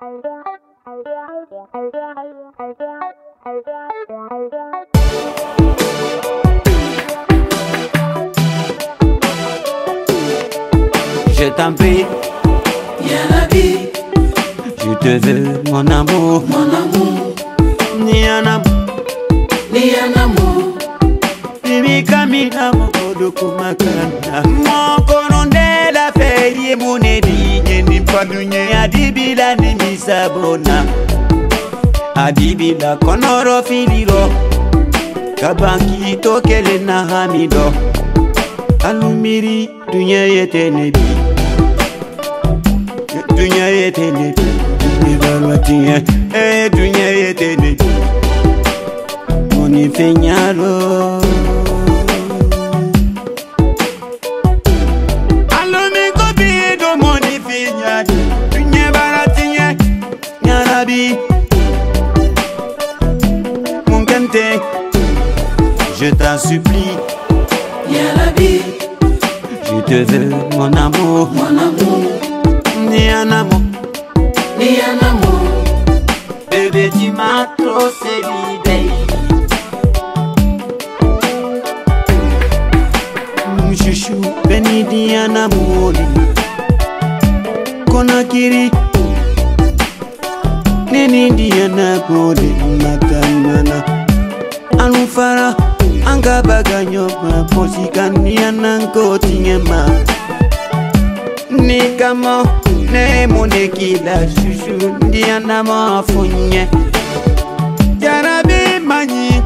Je t'en prie, Yanabi, je te veux mon amour, ni un amour, Bibi kamina mokodo kumakana Mokoro ndela feri munedi Nyendi padunye adibila ni misabona Adibila konoro filiro Kabanki tokele na hamido Alumiri dunya yete nebi Dunya yete nebi Nibalwatiye dunya yete nebi Moni fenyalo Alumi kopi do moni fenyalo Dunya baratiye Nyarabi Mon kante Je t'en supplie Yanabi, je te veux mon amour Ni un amour Bébé tu m'as trop sévidé Chouchou beni di un amour Konakiri Neni di un amour Matamana Anufara Anga baganyo ma posika ni ananko tingema Ni kamo ne monekila chouchou Ndi anama afunye Yarabi manyi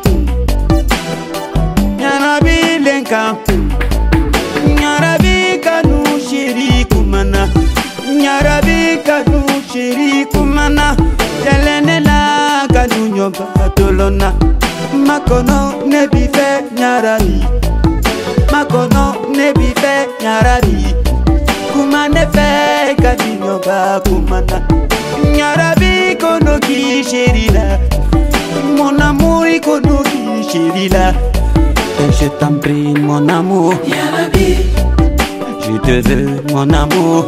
Yarabi lenka Yarabi kanu shiri kumana Yarabi kanu shiri kumana Telenela kanu nyoba tolona Makono nebi fe nyarabi Makono nebi fe nyarabi Kumane fe kadinyo ba kumana Nyarabi kono ki sherila Mon amour kono ki sherila Je t'en prie mon amour Yanabi, Je te veux mon amour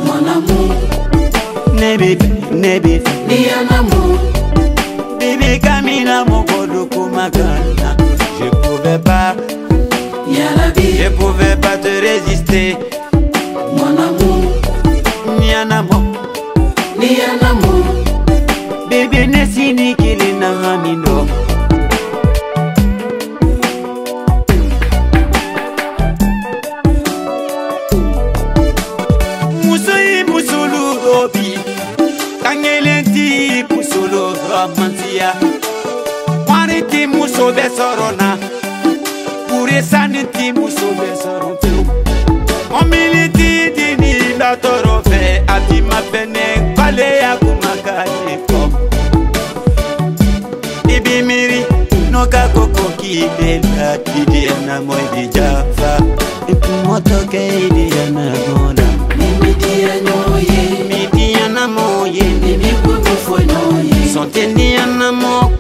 Nebi fe Yanamu, Bibi kamina mokodo kumakana Je pouvais pas Yanabi, Je pouvais pas te résister mon amour, Ni un amour Yanamu, Bébé nesini kili na hamido Musoi musulu obi Kangelenti musulu romantia Wariti muso besorona Pure saniti muso besoronte Omiliti dini la torofe Ati mapene pale ya kumakaleko Ibi miri noka koko kibela Idi na moidi jafa Ipi motoke idi na goda Mimidia nyoye, Midi na moye Mimi kukufu nyoye, Sonteni na mo